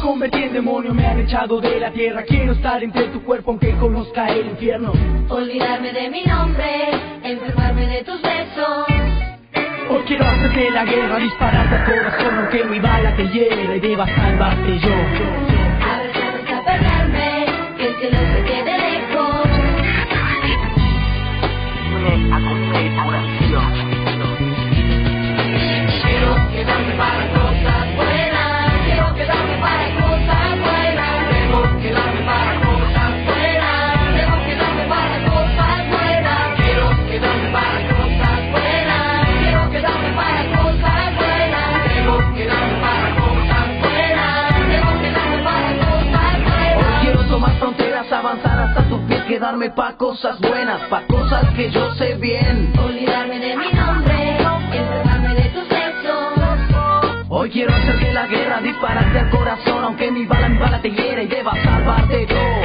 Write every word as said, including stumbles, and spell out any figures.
convertí en demonio, me han echado de la tierra. Quiero estar entre tu cuerpo aunque conozca el infierno. Olvidarme de mi nombre, enfermarme de tus besos. Hoy quiero hacerte la guerra, dispararte al corazón aunque mi bala te hiera y deba salvarte yo. Abrazarme hasta perderme, que el cielo se quede lejos. Une a contemplación. Quiero quedarme para cosas buenas, quiero quedarme para cosas buenas, debo quedarme para cosas buenas, debo quedarme para cosas buenas, quiero quedarme para cosas buenas, quiero quedarme para cosas buenas, debo quedarme para cosas buenas, debo quedarme para cosas buenas. Hoy quiero tomar fronteras, avanzar hasta tu pies, quedarme pa' cosas buenas, pa' cosas que yo sé bien. Olvidarme de mi nombre, enfermarme de tus besos. Hoy quiero hacerte la guerra, dispararte al corazón aunque mi bala, mi bala te hiera y deba salvarte yo.